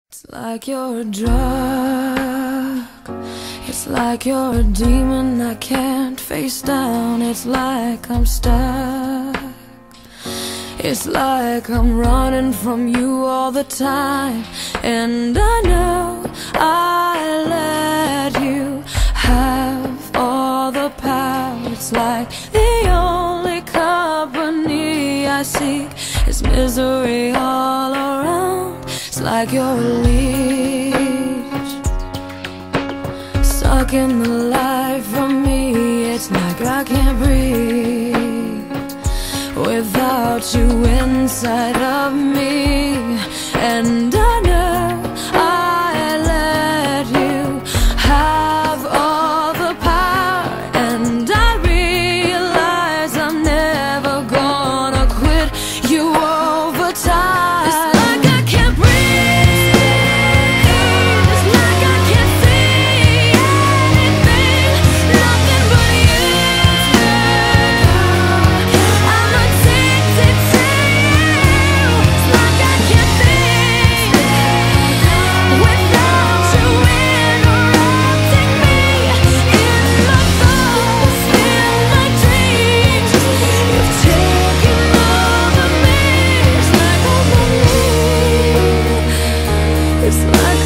It's like you're a drug. It's like you're a demon I can't face down. It's like I'm stuck. It's like I'm running from you all the time. And I know I let you have all the power. It's like the only company I seek is misery all around. It's like you're a leech, sucking the life from me. It's like I can't breathe without you inside of me. And I know I let you have all the power. And I realize I'm never gonna quit you over time. It's like